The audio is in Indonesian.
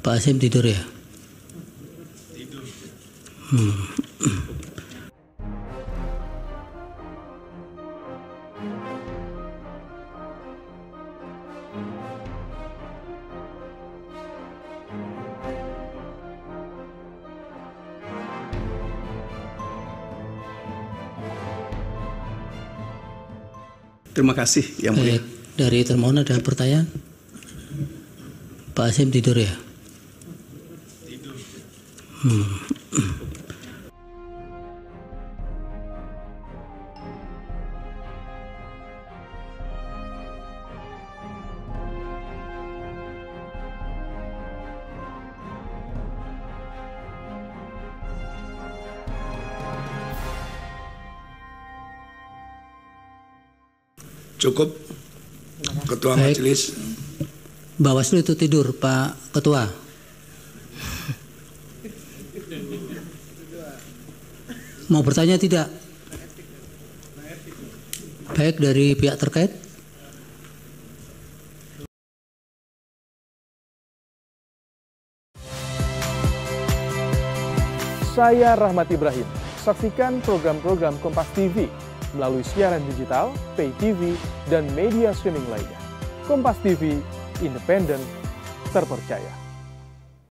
Pak Hasim tidur ya? Tidur. Terima kasih Yang Mulia. Dari termohon ada pertanyaan? Pak Hasim tidur ya? Tidur. Cukup, Ketua Baik. Majelis. Bawaslu itu tidur, Pak Ketua. Mau bertanya tidak? Baik, dari pihak terkait. Saya Rahmat Ibrahim. Saksikan program-program Kompas TV melalui siaran digital, pay TV, dan media streaming lainnya. Kompas TV, independen, terpercaya.